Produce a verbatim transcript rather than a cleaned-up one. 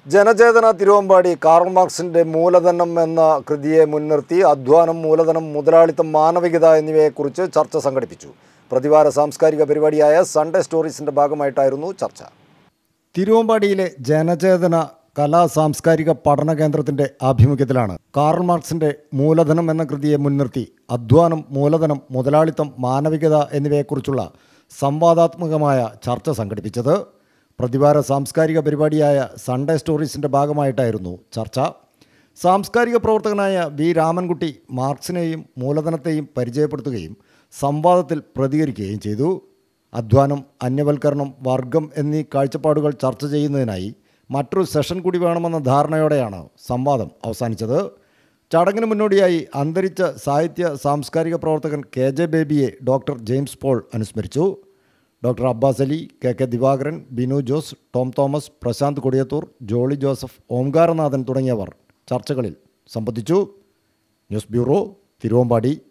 ജനചേതന Thiruvambady Karl മാർക്സിൻ്റെ മൂലധനം എന്ന കൃതിയെ മുൻനിർത്തി അധ്വാനം, മൂലധനം, മുതലാളിത്തം, മാനവികത എന്നിവയെക്കുറിച്ച് ചർച്ച സംഘടിപ്പിച്ചു. പ്രതിവാര സാംസ്കാരിക പരിപാടിയായ സൺഡേ സ്റ്റോറീസിൻ്റെ ഭാഗമായിട്ടായിരുന്നു ചർച്ച. തിരുവമ്പാടിയിലെ ജനചേതന കലാ സാംസ്കാരിക പഠന കേന്ദ്രത്തിൻ്റെ ആഭിമുഖ്യത്തിലാണ് കാറൽ മാർക്സിൻ്റെ മൂലധനം എന്ന കൃതിയെ മുൻനിർത്തി അധ്വാനം, മൂലധനം, മുതലാളിത്തം, മാനവികത എന്നിവയെക്കുറിച്ചുള്ള സംവാദാത്മകമായ ചർച്ച സംഘടിപ്പിച്ചത്. പ്രതിവാര സാംസ്കാരിക പരിപാടിയായ സൺഡേ സ്റ്റോറീസിൻ്റെ ഭാഗമായിട്ടായിരുന്നു ചർച്ച. സാംസ്കാരിക പ്രവർത്തകനായ വി രാമൻകുട്ടി മാർക്സിനെയും മൂലധനത്തെയും പരിചയപ്പെടുത്തുകയും സംവാദത്തിൽ പ്രതികരിക്കുകയും ചെയ്തു. അധ്വാനം, അന്യവൽക്കരണം, വർഗം എന്നീ കാഴ്ചപ്പാടുകൾ ചർച്ച ചെയ്യുന്നതിനായി മറ്റൊരു സെഷൻ കൂടി വേണമെന്ന ധാരണയോടെയാണ് സംവാദം അവസാനിച്ചത്. ചടങ്ങിന് മുന്നോടിയായി അന്തരിച്ച സാഹിത്യ സാംസ്കാരിക പ്രവർത്തകൻ കെ ജെ ബേബിയെ ഡോക്ടർ ജെയിംസ് പോൾ അനുസ്മരിച്ചു. Doctor Abbas Ali, K K Divakaran, Binu Jose, Tom Thomas, Prashanth Kodiyathur, Jolly Joseph, Omkaranathan തുടങ്ങിയവർ ചർച്ചകളിൽ സംബന്ധിച്ചു. News bureau, Thiruvambady.